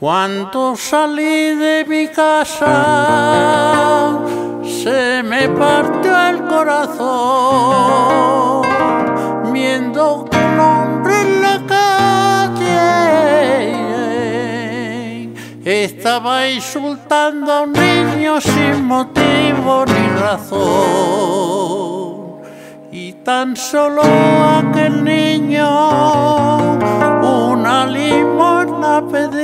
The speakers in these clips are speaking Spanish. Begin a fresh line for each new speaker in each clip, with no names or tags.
Cuando salí de mi casa se me partió el corazón viendo que un hombre en la calle estaba insultando a un niño sin motivo ni razón, y tan solo aquel niño una limosna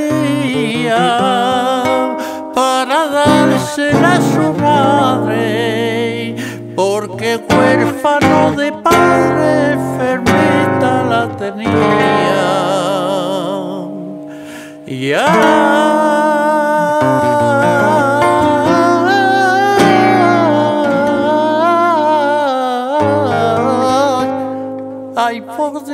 pedía para dársela a su madre, porque huérfano de padre enfermita la tenía. Ay, por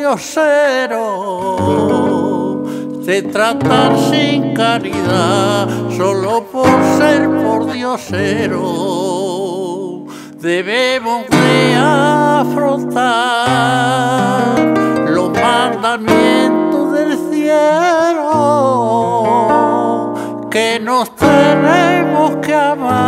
diosero, de tratar sin caridad, solo por ser por diosero, debemos de afrontar los mandamientos del cielo, que nos tenemos que amar